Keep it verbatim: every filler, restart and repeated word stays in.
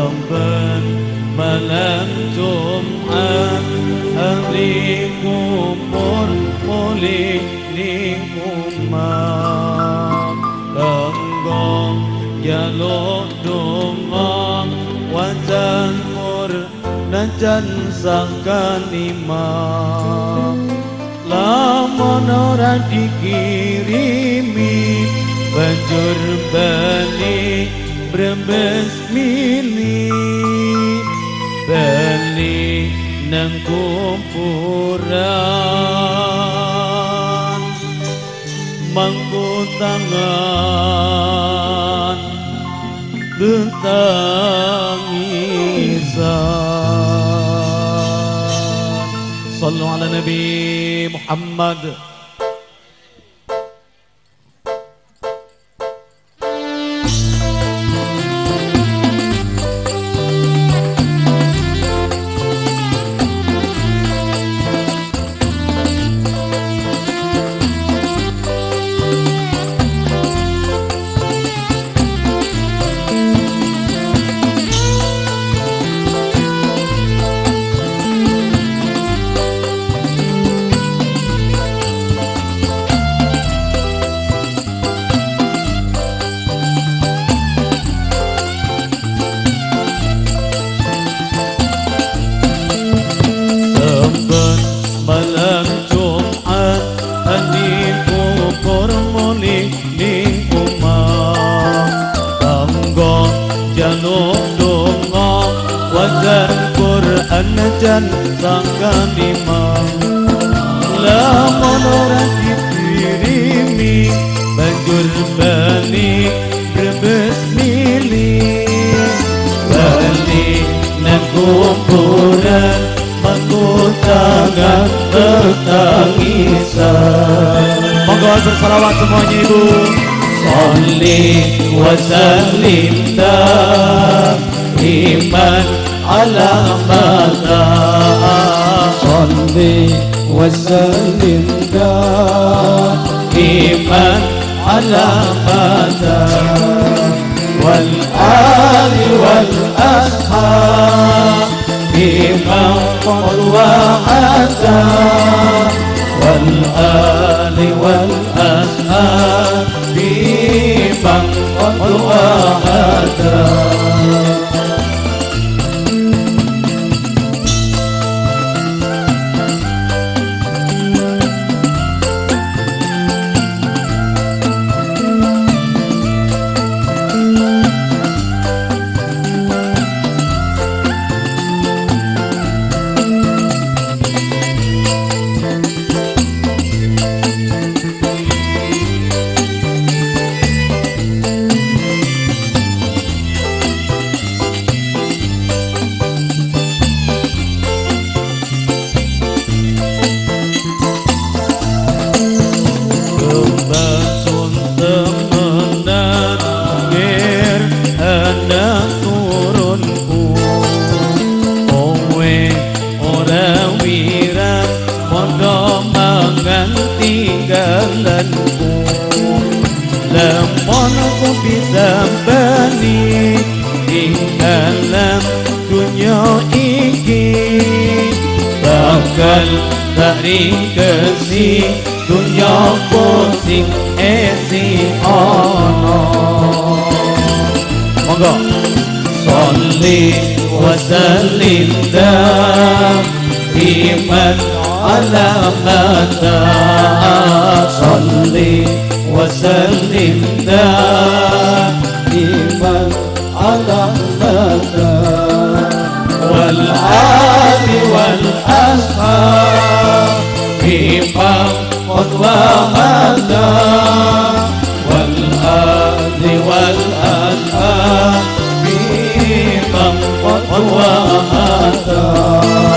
Saben malam Jumat hari kubur mulih ning omah tenggo jaluk donga wajan mur najan sakan imam lamun ora dikirimi banjur bali brebes milih bali nang kuburan mangku tangan betangisan. Sallu ala Nabi Muhammad. Malam Jumat hari kubur mulih ning omah tanggo jaluk donga wajan Quran najan sangkan imam lamun ora dikirimi banjur bali brebes milih bali nang kuburan mangku tangan bertangisan. Monggo bersalawat semuanya ibu. Sholli wa sallim daiman ala mata. Sholli wa sallim daiman ala mata. Wal ali wal ashab bima qad wa'ada wal ali wal ashab bima qad wa'ada. Lamun aku bisa bani ing dalam dunia iki bakal dari kesi dunia pusing esi ono. Monggo sholli wa sallim daiman ala mata. Sholli wa sallim daiman ala mata. Wal ali wal ashab bima qad wa'ada wal ali wal ashab bima qad wa'ada.